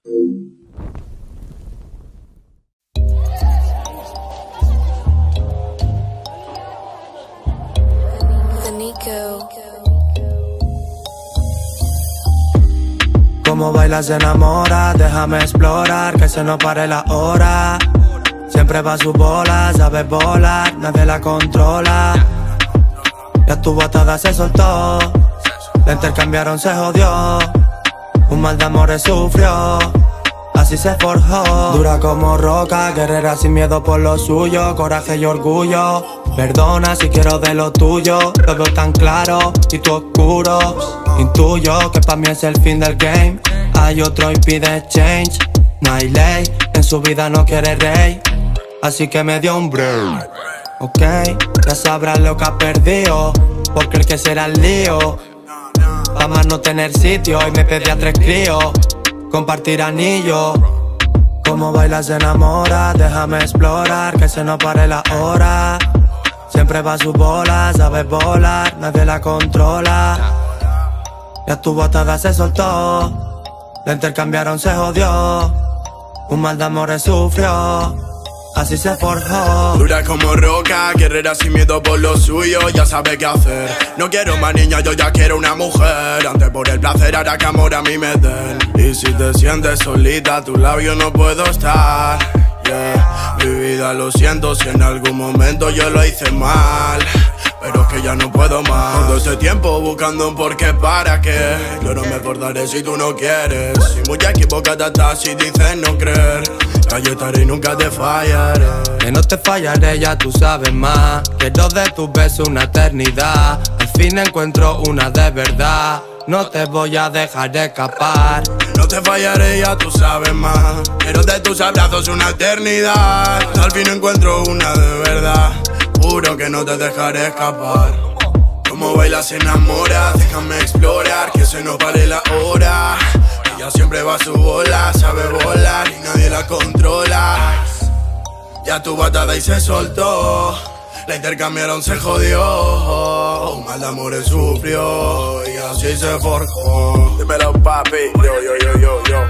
Como bailas se enamora, déjame explorar, que se nos pare la hora. Siempre va a su bola, sabe volar, nadie la controla. Ya tu botada se soltó, la intercambiaron, se jodió. Un mal de amores sufrió, así se forjó. Dura como roca, guerrera sin miedo por lo suyo, coraje y orgullo. Perdona si quiero de lo tuyo, lo veo tan claro y tú oscuro. Intuyo que pa' mí es el fin del game. Hay otro y pide change. No hay ley, en su vida no quiere rey, así que me dio un break. Ok, ya sabrás lo que has perdido, porque el que será el lío. Pa' más no tener sitio y me pedí a 3 críos compartir anillo. Como bailas se enamora, déjame explorar, que se nos pare la hora. Siempre va a su bola, sabe volar, nadie la controla. Ya tu botada se soltó, la intercambiaron, se jodió. Un mal de amores sufrió, así se forjó. Dura como roca, guerrera sin miedo por lo suyo, ya sabe qué hacer. No quiero más niña, yo ya quiero una mujer. Antes por el placer, ahora que amor a mí me den. Y si te sientes solita, a tu lado yo no puedo estar. Yeah. Mi vida lo siento si en algún momento yo lo hice mal, pero es que ya no puedo más. Todo este tiempo buscando un porqué para qué. Yo no me acordaré si tú no quieres. Si muy equivocada estás y dices no creer, yo estaré y nunca te fallaré. Que no te fallaré, ya tú sabes más. Quiero de tus besos una eternidad. Al fin encuentro una de verdad. No te voy a dejar escapar. No te fallaré, ya tú sabes más. Quiero de tus abrazos una eternidad. Al fin encuentro una de verdad. Juro que no te dejaré escapar. Como bailas se enamora, déjame explorar, que se nos pare la hora. Ella siempre va a su bola, sabe volar y nadie la controla. Ya tu batada y se soltó, la intercambiaron, se jodió. Un mal de amores sufrió y así se forjó. Dímelo papi, yo.